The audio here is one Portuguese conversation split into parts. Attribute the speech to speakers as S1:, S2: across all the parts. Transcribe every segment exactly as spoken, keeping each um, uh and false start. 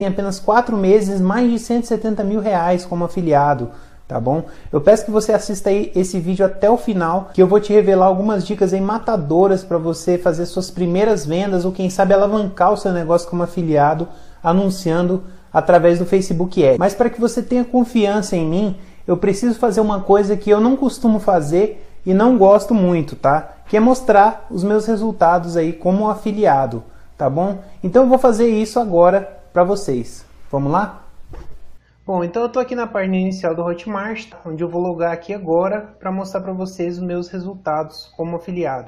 S1: em apenas quatro meses mais de cento e setenta mil reais como afiliado, tá bom? Eu peço que você assista aí esse vídeo até o final, que eu vou te revelar algumas dicas aí matadoras para você fazer suas primeiras vendas ou quem sabe alavancar o seu negócio como afiliado anunciando através do Facebook Ads. Mas para que você tenha confiança em mim, eu preciso fazer uma coisa que eu não costumo fazer e não gosto muito, tá? Que é mostrar os meus resultados aí como afiliado, tá bom? Então eu vou fazer isso agora para vocês. Vamos lá? Bom, então eu estou aqui na página inicial do Hotmart, onde eu vou logar aqui agora para mostrar para vocês os meus resultados como afiliado.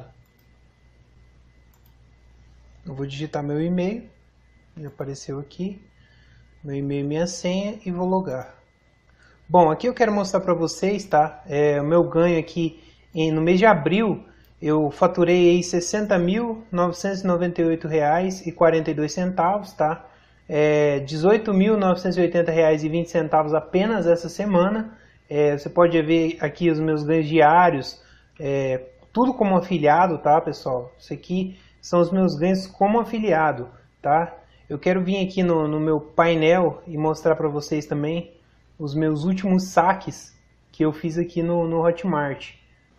S1: Eu vou digitar meu e-mail, já apareceu aqui, meu e-mail e minha senha e vou logar. Bom, aqui eu quero mostrar para vocês, tá? É, o meu ganho aqui em, no mês de abril, eu faturei aí sessenta mil novecentos e noventa e oito reais e quarenta e dois centavos, tá? É, dezoito mil novecentos e oitenta reais e vinte centavos apenas essa semana. É, você pode ver aqui os meus ganhos diários, é, tudo como afiliado, tá, pessoal? Isso aqui são os meus ganhos como afiliado, tá? Eu quero vir aqui no, no meu painel e mostrar para vocês também os meus últimos saques que eu fiz aqui no, no Hotmart.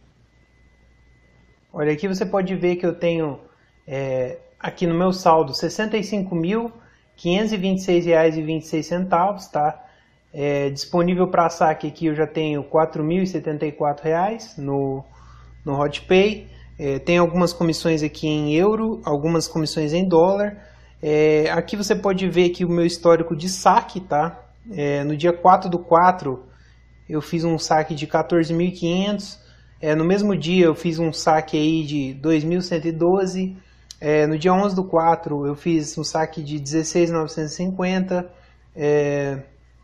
S1: Olha, aqui você pode ver que eu tenho é, aqui no meu saldo sessenta e cinco mil quinhentos e vinte e seis reais e vinte e seis centavos, tá? É, disponível para saque aqui eu já tenho quatro mil e setenta e quatro reais no, no HotPay. É, tem algumas comissões aqui em euro, algumas comissões em dólar. É, aqui você pode ver aqui o meu histórico de saque, tá? É, no dia quatro do quatro eu fiz um saque de quatorze mil e quinhentos. É, no mesmo dia eu fiz um saque aí de dois mil cento e doze. É, no dia onze do quatro eu fiz um saque de dezesseis mil novecentos e cinquenta. É,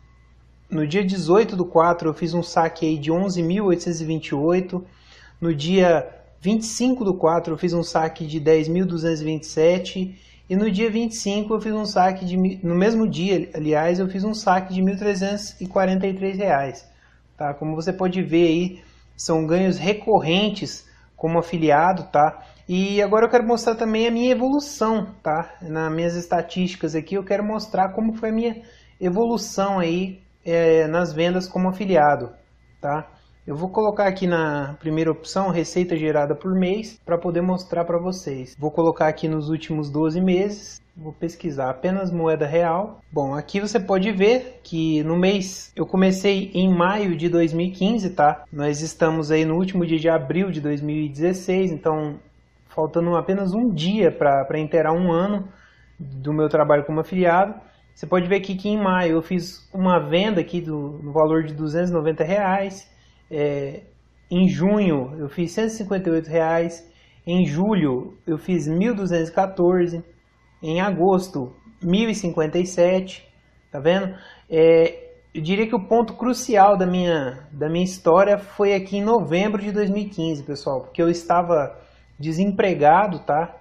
S1: no dia dezoito do quatro eu fiz um saque aí de onze mil oitocentos e vinte e oito. No dia vinte e cinco do quatro eu fiz um saque de dez mil duzentos e vinte e sete. E no dia vinte e cinco eu fiz um saque de, no mesmo dia, aliás, eu fiz um saque de mil trezentos e quarenta e três reais. Tá? Como você pode ver aí, são ganhos recorrentes como afiliado, tá? E agora eu quero mostrar também a minha evolução, tá? Nas minhas estatísticas aqui eu quero mostrar como foi a minha evolução aí é, nas vendas como afiliado, tá? Eu vou colocar aqui na primeira opção, receita gerada por mês, para poder mostrar para vocês. Vou colocar aqui nos últimos doze meses, vou pesquisar apenas moeda real. Bom, aqui você pode ver que no mês, eu comecei em maio de dois mil e quinze, tá? Nós estamos aí no último dia de abril de dois mil e dezesseis, então faltando apenas um dia para inteirar um ano do meu trabalho como afiliado. Você pode ver aqui que em maio eu fiz uma venda aqui do, no valor de duzentos e noventa reais. É, em junho eu fiz cento e cinquenta e oito reais, em julho eu fiz mil duzentos e quatorze, em agosto mil e cinquenta e sete, tá vendo? É, eu diria que o ponto crucial da minha, da minha história foi aqui em novembro de dois mil e quinze, pessoal, porque eu estava desempregado, tá?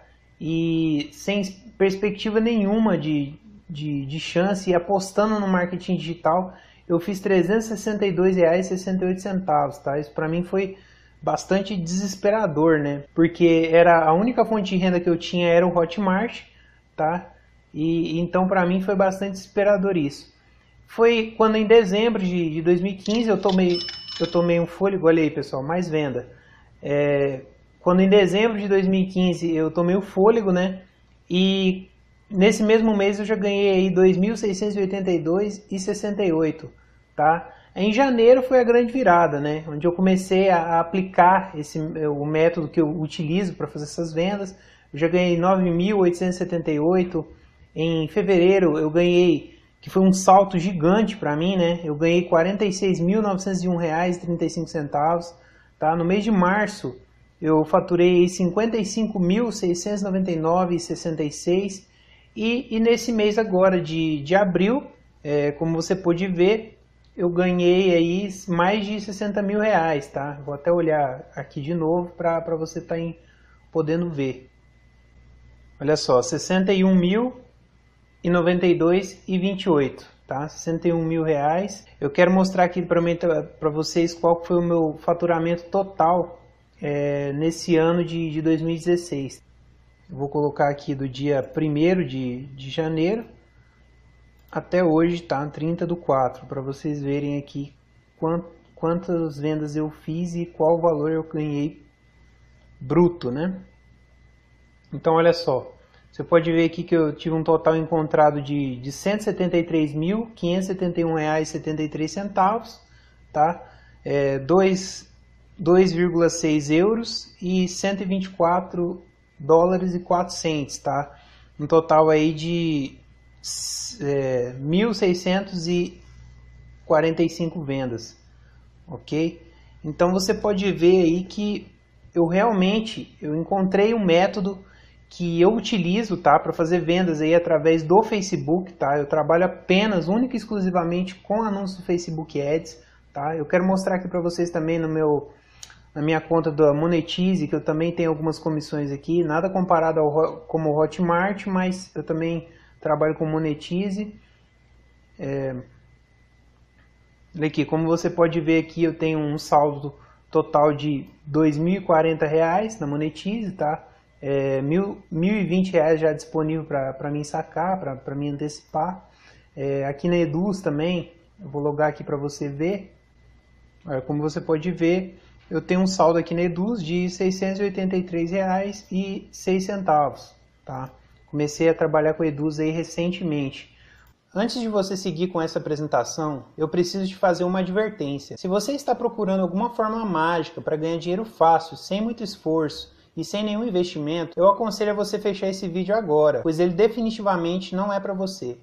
S1: E sem perspectiva nenhuma de, de, de chance e apostando no marketing digital. Eu fiz trezentos e sessenta e dois reais e sessenta e oito centavos, tá? Isso para mim foi bastante desesperador, né? Porque era a única fonte de renda que eu tinha era o Hotmart, tá? E então para mim foi bastante desesperador isso. Foi quando em dezembro de, de dois mil e quinze eu tomei eu tomei um fôlego, olha aí, pessoal, mais venda. É, quando em dezembro de dois mil e quinze eu tomei o fôlego, né? E nesse mesmo mês eu já ganhei aí dois mil seiscentos e oitenta e dois reais e sessenta e oito centavos, tá? Em janeiro foi a grande virada, né? Onde eu comecei a aplicar esse, o método que eu utilizo para fazer essas vendas. Eu já ganhei nove mil oitocentos e setenta e oito. Em fevereiro eu ganhei, que foi um salto gigante para mim, né? Eu ganhei quarenta e seis mil novecentos e um reais e trinta e cinco centavos, tá? No mês de março eu faturei cinquenta e cinco mil seiscentos e noventa e nove reais e sessenta e seis centavos. E, e nesse mês agora de, de abril, é, como você pôde ver, eu ganhei aí mais de sessenta mil reais, tá? Vou até olhar aqui de novo para você estar tá podendo ver. Olha só, sessenta e um mil e noventa e dois reais e vinte e oito, tá? sessenta e um mil reais. Eu quero mostrar aqui para vocês qual foi o meu faturamento total é, nesse ano de, de dois mil e dezesseis. Vou colocar aqui do dia primeiro de, de janeiro. até hoje, tá? trinta do quatro, para vocês verem aqui quant, quantas vendas eu fiz e qual valor eu ganhei bruto, né? Então, olha só, você pode ver aqui que eu tive um total encontrado de, de cento e setenta e três mil, quinhentos e setenta e um reais e setenta e três centavos, tá? É, dois vírgula seis euros e cento e vinte e quatro dólares e quatro centavos, tá? Um total aí de é, mil seiscentos e quarenta e cinco vendas, ok? Então você pode ver aí que eu realmente eu encontrei um método que eu utilizo, tá, para fazer vendas aí através do Facebook, tá? Eu trabalho apenas, única e exclusivamente com anúncios do Facebook Ads, tá? Eu quero mostrar aqui para vocês também no meu, na minha conta da Monetize, que eu também tenho algumas comissões aqui, nada comparado ao como o Hotmart, mas eu também trabalho com Monetize. É... Olha aqui, como você pode ver aqui, eu tenho um saldo total de dois mil e quarenta reais na Monetize, tá? É, mil, mil e vinte reais já disponível para mim sacar, para mim antecipar. É, aqui na Eduz também, eu vou logar aqui para você ver. Olha, como você pode ver, eu tenho um saldo aqui na Eduz de seiscentos e oitenta e três reais e seis centavos. Tá? Comecei a trabalhar com a Eduz aí recentemente. Antes de você seguir com essa apresentação, eu preciso te fazer uma advertência. Se você está procurando alguma forma mágica para ganhar dinheiro fácil, sem muito esforço, e sem nenhum investimento, eu aconselho a você fechar esse vídeo agora, pois ele definitivamente não é para você.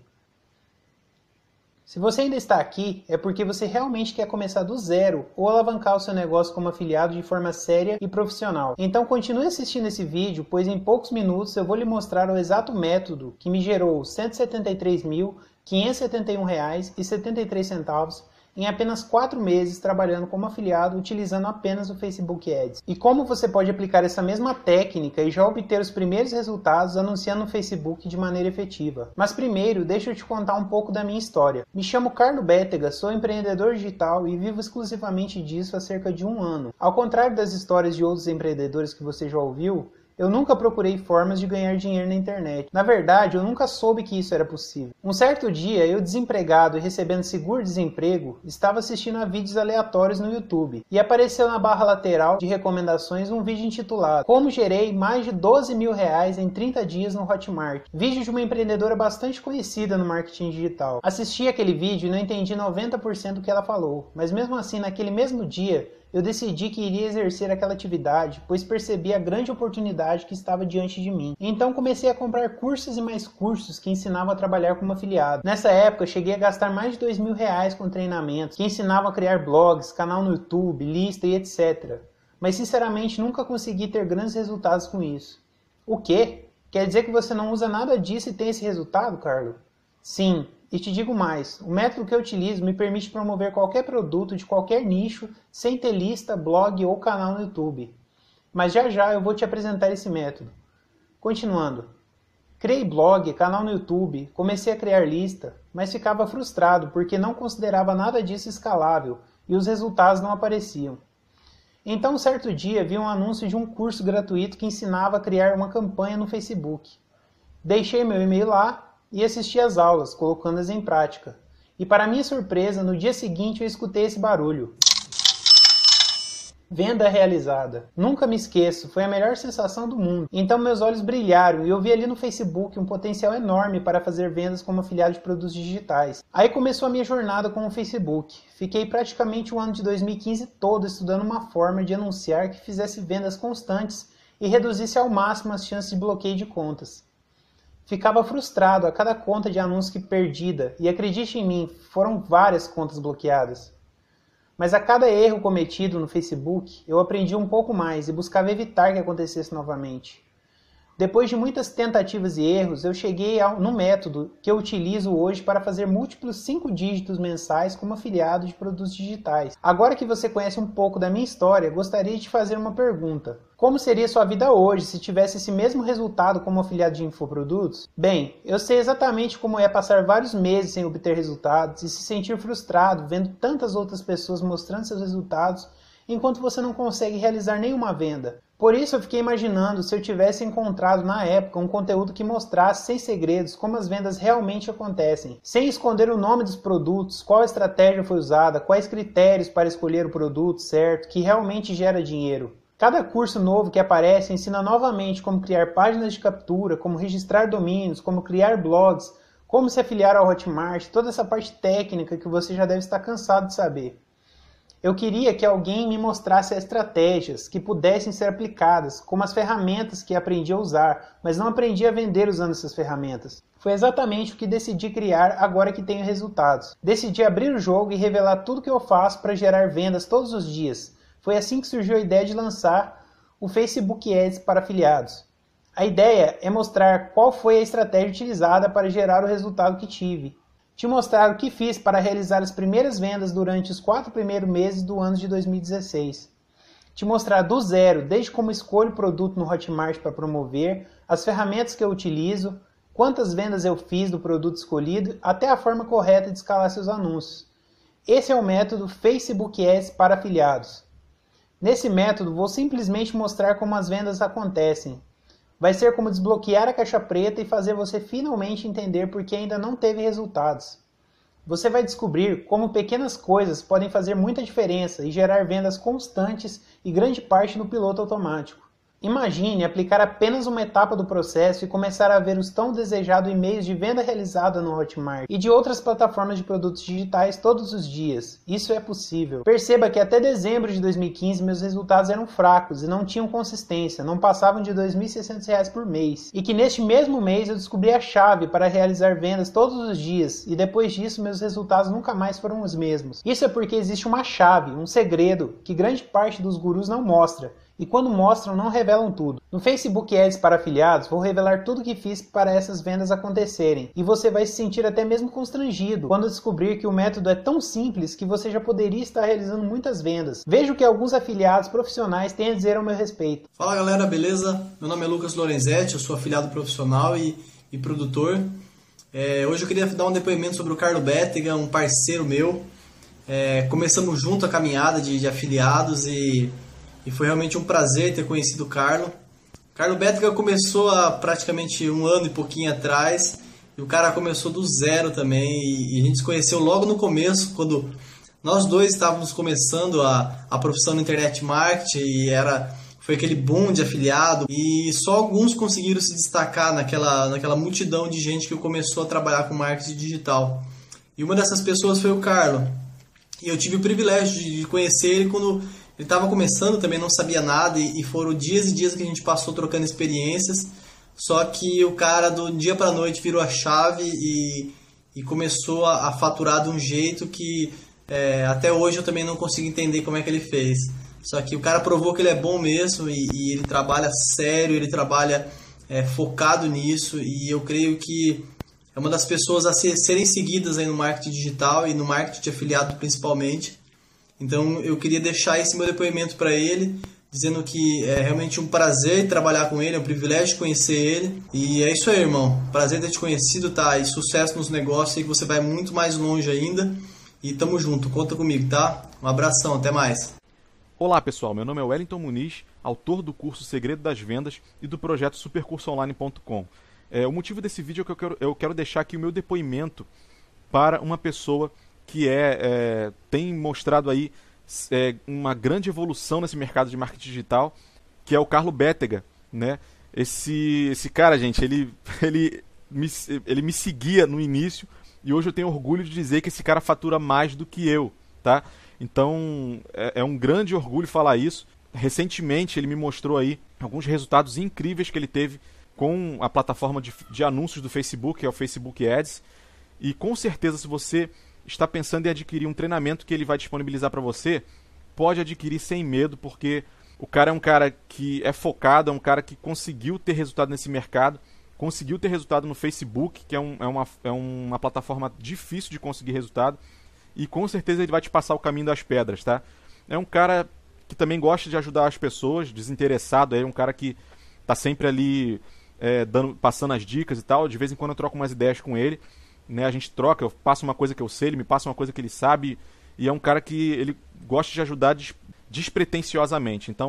S1: Se você ainda está aqui, é porque você realmente quer começar do zero ou alavancar o seu negócio como afiliado de forma séria e profissional. Então continue assistindo esse vídeo, pois em poucos minutos eu vou lhe mostrar o exato método que me gerou cento e setenta e três mil, quinhentos e setenta e um reais e setenta e três centavos em apenas quatro meses trabalhando como afiliado utilizando apenas o Facebook Ads. E como você pode aplicar essa mesma técnica e já obter os primeiros resultados anunciando no Facebook de maneira efetiva. Mas primeiro, deixa eu te contar um pouco da minha história. Me chamo Carlo Bétega, sou empreendedor digital e vivo exclusivamente disso há cerca de um ano. Ao contrário das histórias de outros empreendedores que você já ouviu, eu nunca procurei formas de ganhar dinheiro na internet. Na verdade, eu nunca soube que isso era possível. Um certo dia, eu desempregado e recebendo seguro-desemprego, estava assistindo a vídeos aleatórios no YouTube e apareceu na barra lateral de recomendações um vídeo intitulado Como gerei mais de doze mil reais em trinta dias no Hotmart. Vídeo de uma empreendedora bastante conhecida no marketing digital. Assisti aquele vídeo e não entendi noventa por cento do que ela falou, mas mesmo assim, naquele mesmo dia, eu decidi que iria exercer aquela atividade, pois percebi a grande oportunidade que estava diante de mim. Então comecei a comprar cursos e mais cursos que ensinavam a trabalhar como afiliado. Nessa época, cheguei a gastar mais de dois mil reais com treinamentos, que ensinavam a criar blogs, canal no YouTube, lista e etcétera. Mas sinceramente nunca consegui ter grandes resultados com isso. O quê? Quer dizer que você não usa nada disso e tem esse resultado, Carlo? Sim. E te digo mais, o método que eu utilizo me permite promover qualquer produto de qualquer nicho sem ter lista, blog ou canal no YouTube. Mas já já eu vou te apresentar esse método. Continuando. Criei blog, canal no YouTube, comecei a criar lista, mas ficava frustrado porque não considerava nada disso escalável e os resultados não apareciam. Então, um certo dia, vi um anúncio de um curso gratuito que ensinava a criar uma campanha no Facebook. Deixei meu e-mail lá e assisti às aulas, colocando-as em prática. E para minha surpresa, no dia seguinte eu escutei esse barulho. Venda realizada. Nunca me esqueço, foi a melhor sensação do mundo. Então meus olhos brilharam e eu vi ali no Facebook um potencial enorme para fazer vendas como afiliado de produtos digitais. Aí começou a minha jornada com o Facebook. Fiquei praticamente o ano de dois mil e quinze todo estudando uma forma de anunciar que fizesse vendas constantes e reduzisse ao máximo as chances de bloqueio de contas. Ficava frustrado a cada conta de anúncio que perdida, e acredite em mim, foram várias contas bloqueadas. Mas a cada erro cometido no Facebook, eu aprendi um pouco mais e buscava evitar que acontecesse novamente. Depois de muitas tentativas e erros, eu cheguei ao, no método que eu utilizo hoje para fazer múltiplos cinco dígitos mensais como afiliado de produtos digitais. Agora que você conhece um pouco da minha história, gostaria de te fazer uma pergunta. Como seria sua vida hoje se tivesse esse mesmo resultado como afiliado de infoprodutos? Bem, eu sei exatamente como é passar vários meses sem obter resultados e se sentir frustrado vendo tantas outras pessoas mostrando seus resultados enquanto você não consegue realizar nenhuma venda. Por isso eu fiquei imaginando se eu tivesse encontrado na época um conteúdo que mostrasse sem segredos como as vendas realmente acontecem, sem esconder o nome dos produtos, qual estratégia foi usada, quais critérios para escolher o produto certo, que realmente gera dinheiro. Cada curso novo que aparece ensina novamente como criar páginas de captura, como registrar domínios, como criar blogs, como se afiliar ao Hotmart, toda essa parte técnica que você já deve estar cansado de saber. Eu queria que alguém me mostrasse estratégias que pudessem ser aplicadas, como as ferramentas que aprendi a usar, mas não aprendi a vender usando essas ferramentas. Foi exatamente o que decidi criar agora que tenho resultados. Decidi abrir o jogo e revelar tudo que eu faço para gerar vendas todos os dias. Foi assim que surgiu a ideia de lançar o Facebook Ads para afiliados. A ideia é mostrar qual foi a estratégia utilizada para gerar o resultado que tive. Te mostrar o que fiz para realizar as primeiras vendas durante os quatro primeiros meses do ano de dois mil e dezesseis. Te mostrar do zero, desde como escolho o produto no Hotmart para promover, as ferramentas que eu utilizo, quantas vendas eu fiz do produto escolhido, até a forma correta de escalar seus anúncios. Esse é o método Facebook Ads para afiliados. Nesse método, vou simplesmente mostrar como as vendas acontecem. Vai ser como desbloquear a caixa preta e fazer você finalmente entender por que ainda não teve resultados. Você vai descobrir como pequenas coisas podem fazer muita diferença e gerar vendas constantes e grande parte no piloto automático. Imagine aplicar apenas uma etapa do processo e começar a ver os tão desejados e-mails de venda realizada no Hotmart e de outras plataformas de produtos digitais todos os dias. Isso é possível. Perceba que até dezembro de dois mil e quinze meus resultados eram fracos e não tinham consistência, não passavam de dois mil e seiscentos reais por mês. E que neste mesmo mês eu descobri a chave para realizar vendas todos os dias e depois disso meus resultados nunca mais foram os mesmos. Isso é porque existe uma chave, um segredo, que grande parte dos gurus não mostra. E quando mostram, não revelam tudo. No Facebook Ads para afiliados, vou revelar tudo o que fiz para essas vendas acontecerem. E você vai se sentir até mesmo constrangido quando descobrir que o método é tão simples que você já poderia estar realizando muitas vendas. Veja o que alguns afiliados profissionais têm a dizer ao meu respeito.
S2: Fala galera, beleza? Meu nome é Lucas Lorenzetti, eu sou afiliado profissional e, e produtor. É, hoje eu queria dar um depoimento sobre o Carlo Bétega, um parceiro meu. É, começamos junto a caminhada de, de afiliados e... E foi realmente um prazer ter conhecido o Carlo. O Carlo Bétega começou há praticamente um ano e pouquinho atrás. E o cara começou do zero também. E a gente se conheceu logo no começo, quando nós dois estávamos começando a, a profissão no Internet Marketing. E era, foi aquele boom de afiliado. E só alguns conseguiram se destacar naquela, naquela multidão de gente que começou a trabalhar com marketing digital. E uma dessas pessoas foi o Carlo. E eu tive o privilégio de conhecer ele quando... Ele estava começando, também não sabia nada e foram dias e dias que a gente passou trocando experiências. Só que o cara do dia para a noite virou a chave e, e começou a, a faturar de um jeito que é, até hoje eu também não consigo entender como é que ele fez. Só que o cara provou que ele é bom mesmo e, e ele trabalha sério, ele trabalha é, focado nisso. E eu creio que é uma das pessoas a ser, serem seguidas aí no marketing digital e no marketing de afiliado principalmente. Então eu queria deixar esse meu depoimento para ele, dizendo que é realmente um prazer trabalhar com ele, é um privilégio conhecer ele. E é isso aí, irmão. Prazer ter te conhecido, tá? E sucesso nos negócios, e que você vai muito mais longe ainda. E tamo junto, conta comigo, tá? Um abração, até mais.
S3: Olá pessoal, meu nome é Wellington Muniz, autor do curso Segredo das Vendas e do projeto supercurso online ponto com. É, o motivo desse vídeo é que eu quero, eu quero deixar aqui o meu depoimento para uma pessoa que é, é, tem mostrado aí é, uma grande evolução nesse mercado de marketing digital, que é o Carlo Bétega, né? Esse, esse cara, gente, ele, ele, me, ele me seguia no início e hoje eu tenho orgulho de dizer que esse cara fatura mais do que eu, tá? Então é, é um grande orgulho falar isso. Recentemente ele me mostrou aí alguns resultados incríveis que ele teve com a plataforma de, de anúncios do Facebook, que é o Facebook Ads, e com certeza se você está pensando em adquirir um treinamento que ele vai disponibilizar para você, pode adquirir sem medo, porque o cara é um cara que é focado, é um cara que conseguiu ter resultado nesse mercado, conseguiu ter resultado no Facebook, que é, um, é, uma, é uma plataforma difícil de conseguir resultado, e com certeza ele vai te passar o caminho das pedras, tá? É um cara que também gosta de ajudar as pessoas, desinteressado, é um cara que está sempre ali é, dando, passando as dicas e tal, de vez em quando eu troco umas ideias com ele, né, a gente troca, eu passo uma coisa que eu sei, ele me passa uma coisa que ele sabe, e é um cara que ele gosta de ajudar des despretensiosamente. Então,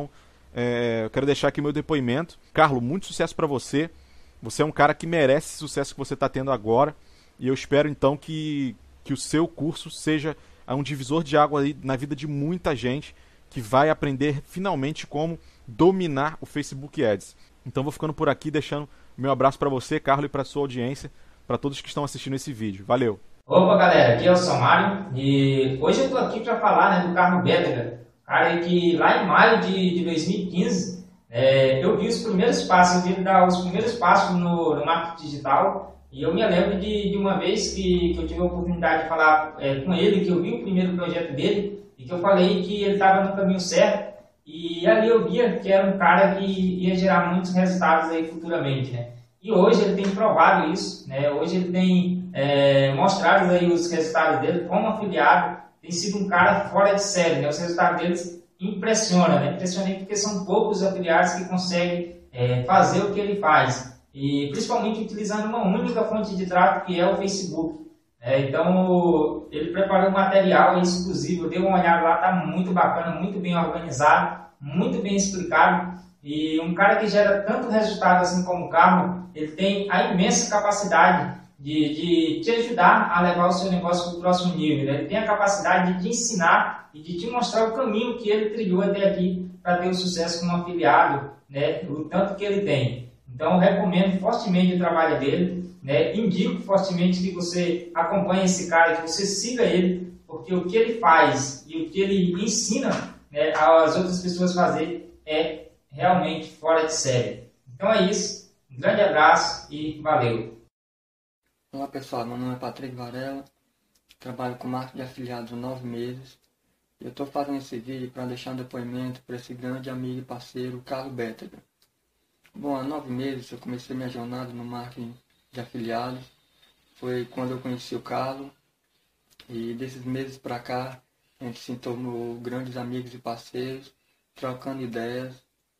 S3: é, eu quero deixar aqui meu depoimento. Carlos, muito sucesso para você. Você é um cara que merece esse sucesso que você está tendo agora. E eu espero então que, que o seu curso seja um divisor de água aí na vida de muita gente que vai aprender finalmente como dominar o Facebook Ads. Então vou ficando por aqui, deixando meu abraço para você, Carlos, e para sua audiência, para todos que estão assistindo esse vídeo. Valeu!
S4: Opa, galera, aqui é o Samário e hoje eu estou aqui para falar, né, do Carlos Bétega, cara que lá em maio de, de dois mil e quinze é, eu vi os primeiros passos, eu vi ele dar os primeiros passos no, no marketing digital. E eu me lembro de, de uma vez que, que eu tive a oportunidade de falar é, com ele, que eu vi o primeiro projeto dele e que eu falei que ele estava no caminho certo. E ali eu via que era um cara que ia gerar muitos resultados aí futuramente, né? E hoje ele tem provado isso, né? Hoje ele tem é, mostrado aí os resultados dele como afiliado. Tem sido um cara fora de série, né? Os resultados deles impressionam, né? Impressionante porque são poucos afiliados que conseguem é, fazer o que ele faz. E principalmente utilizando uma única fonte de tráfego que é o Facebook. É, então ele preparou um material exclusivo, deu uma olhada lá, está muito bacana, muito bem organizado, muito bem explicado. E um cara que gera tanto resultado assim como o Carlos, ele tem a imensa capacidade de, de te ajudar a levar o seu negócio para o próximo nível. Né? Ele tem a capacidade de te ensinar e de te mostrar o caminho que ele trilhou até aqui para ter o sucesso como afiliado, né? O tanto que ele tem. Então, eu recomendo fortemente o trabalho dele, né? Indico fortemente que você acompanhe esse cara, que você siga ele, porque o que ele faz e o que ele ensina, né, as outras pessoas a fazer é realmente fora de série. Então é isso, um grande abraço e valeu!
S5: Olá pessoal, meu nome é Patrick Varela, trabalho com marketing de afiliados há nove meses e eu estou fazendo esse vídeo para deixar um depoimento para esse grande amigo e parceiro, Carlos Bétega. Bom, há nove meses eu comecei minha jornada no marketing de afiliados. Foi quando eu conheci o Carlos e desses meses para cá a gente se tornou grandes amigos e parceiros, trocando ideias,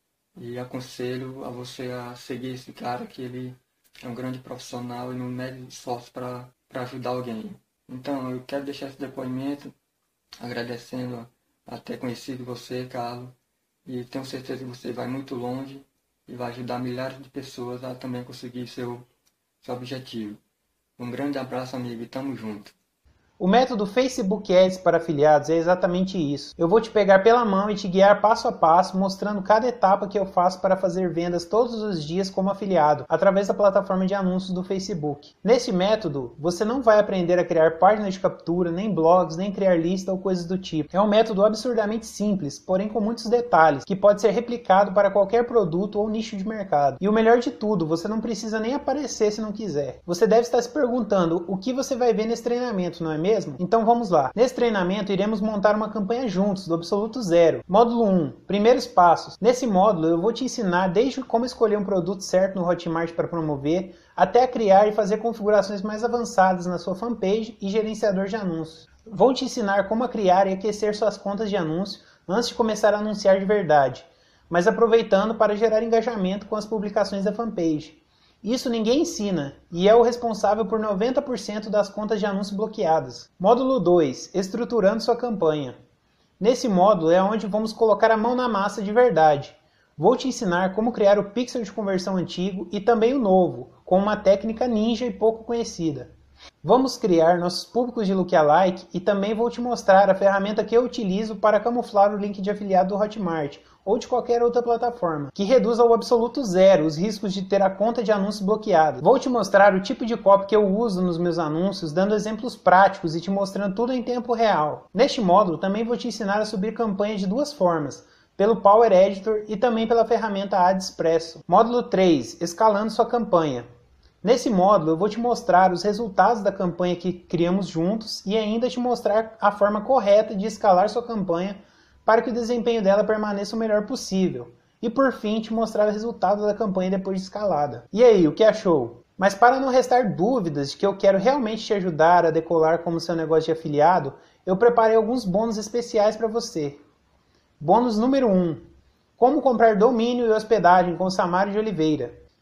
S5: e aconselho a você a seguir esse cara, que ele é um grande profissional e não mede esforço para ajudar alguém. Então eu quero deixar esse depoimento agradecendo a ter conhecido você, Carlos, e tenho certeza que você vai muito longe e vai ajudar milhares de pessoas a também conseguir seu, seu objetivo. Um grande abraço, amigo, e tamo junto.
S1: O método Facebook Ads para afiliados é exatamente isso. Eu vou te pegar pela mão e te guiar passo a passo, mostrando cada etapa que eu faço para fazer vendas todos os dias como afiliado, através da plataforma de anúncios do Facebook. Nesse método, você não vai aprender a criar páginas de captura, nem blogs, nem criar lista ou coisas do tipo. É um método absurdamente simples, porém com muitos detalhes, que pode ser replicado para qualquer produto ou nicho de mercado. E o melhor de tudo, você não precisa nem aparecer se não quiser. Você deve estar se perguntando o que você vai ver nesse treinamento, não é mesmo? Então vamos lá. Nesse treinamento iremos montar uma campanha juntos, do absoluto zero. Módulo um. Primeiros passos. Nesse módulo eu vou te ensinar desde como escolher um produto certo no Hotmart para promover, até a criar e fazer configurações mais avançadas na sua fanpage e gerenciador de anúncios. Vou te ensinar como a criar e aquecer suas contas de anúncio antes de começar a anunciar de verdade, mas aproveitando para gerar engajamento com as publicações da fanpage. Isso ninguém ensina, e é o responsável por noventa por cento das contas de anúncio bloqueadas. Módulo dois. Estruturando sua campanha. Nesse módulo é onde vamos colocar a mão na massa de verdade. Vou te ensinar como criar o pixel de conversão antigo e também o novo, com uma técnica ninja e pouco conhecida. Vamos criar nossos públicos de lookalike e também vou te mostrar a ferramenta que eu utilizo para camuflar o link de afiliado do Hotmart ou de qualquer outra plataforma, que reduz ao absoluto zero os riscos de ter a conta de anúncio bloqueada. Vou te mostrar o tipo de copy que eu uso nos meus anúncios, dando exemplos práticos e te mostrando tudo em tempo real. Neste módulo também vou te ensinar a subir campanhas de duas formas, pelo Power Editor e também pela ferramenta AdExpresso. Módulo três. Escalando sua campanha. Nesse módulo eu vou te mostrar os resultados da campanha que criamos juntos e ainda te mostrar a forma correta de escalar sua campanha para que o desempenho dela permaneça o melhor possível. E por fim, te mostrar o resultado da campanha depois de escalada. E aí, o que achou? Mas para não restar dúvidas de que eu quero realmente te ajudar a decolar como seu negócio de afiliado, eu preparei alguns bônus especiais para você. Bônus número um. Como comprar domínio e hospedagem com Samário de Oliveira.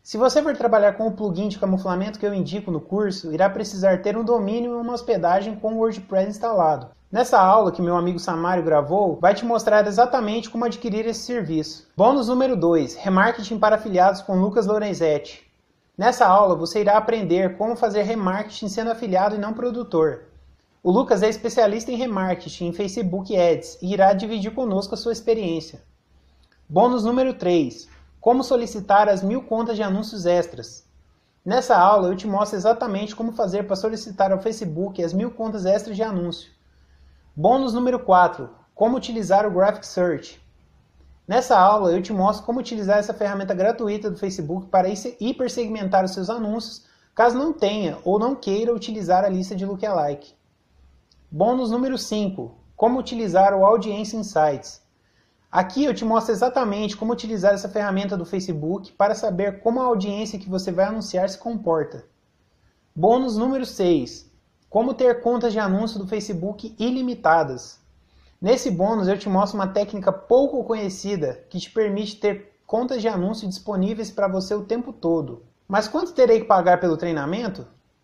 S1: Se você for trabalhar com o plugin de camuflamento que eu indico no curso, irá precisar ter um domínio e uma hospedagem com o WordPress instalado. Nessa aula que meu amigo Samário gravou, vai te mostrar exatamente como adquirir esse serviço. Bônus número dois, remarketing para afiliados com Lucas Lorenzetti. Nessa aula você irá aprender como fazer remarketing sendo afiliado e não produtor. O Lucas é especialista em remarketing em Facebook Ads e irá dividir conosco a sua experiência. Bônus número três. Como solicitar as mil contas de anúncios extras. Nessa aula eu te mostro exatamente como fazer para solicitar ao Facebook as mil contas extras de anúncio. Bônus número quatro. Como utilizar o Graphic Search. Nessa aula eu te mostro como utilizar essa ferramenta gratuita do Facebook para hipersegmentar os seus anúncios, caso não tenha ou não queira utilizar a lista de lookalike. Bônus número cinco. Como utilizar o Audience Insights. Aqui eu te mostro exatamente como utilizar essa ferramenta do Facebook para saber como a audiência que você vai anunciar se comporta. Bônus número seis. Como ter contas de anúncio do Facebook ilimitadas. Nesse bônus eu te mostro uma técnica pouco conhecida que te permite ter contas de anúncio disponíveis para você o tempo todo. Mas quanto terei que pagar pelo treinamento?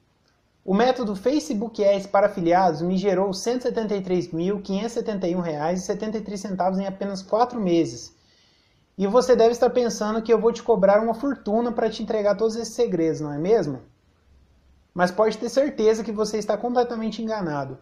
S1: O método Facebook Ads para afiliados me gerou cento e setenta e três mil, quinhentos e setenta e um reais e setenta e três centavos em apenas quatro meses. E você deve estar pensando que eu vou te cobrar uma fortuna para te entregar todos esses segredos, não é mesmo? Mas pode ter certeza que você está completamente enganado.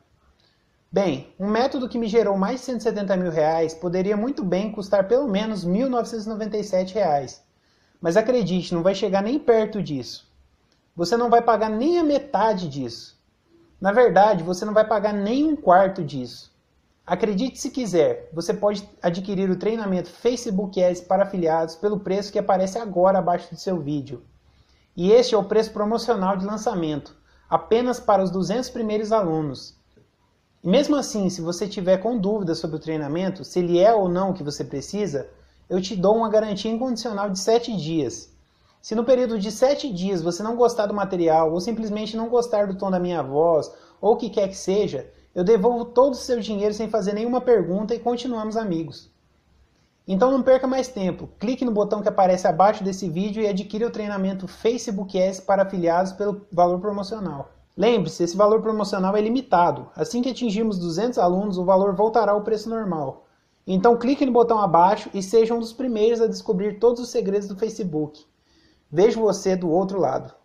S1: Bem, um método que me gerou mais de cento e setenta mil reais poderia muito bem custar pelo menos mil novecentos e noventa e sete reais. Mas acredite, não vai chegar nem perto disso. Você não vai pagar nem a metade disso. Na verdade, você não vai pagar nem um quarto disso. Acredite se quiser, você pode adquirir o treinamento Facebook Ads para afiliados pelo preço que aparece agora abaixo do seu vídeo. E este é o preço promocional de lançamento, apenas para os duzentos primeiros alunos. E mesmo assim, se você tiver com dúvidas sobre o treinamento, se ele é ou não o que você precisa, eu te dou uma garantia incondicional de sete dias. Se no período de sete dias você não gostar do material, ou simplesmente não gostar do tom da minha voz, ou o que quer que seja, eu devolvo todo o seu dinheiro sem fazer nenhuma pergunta e continuamos amigos. Então não perca mais tempo, clique no botão que aparece abaixo desse vídeo e adquira o treinamento Facebook Ads para afiliados pelo valor promocional. Lembre-se, esse valor promocional é limitado. Assim que atingirmos duzentos alunos, o valor voltará ao preço normal. Então clique no botão abaixo e seja um dos primeiros a descobrir todos os segredos do Facebook. Vejo você do outro lado.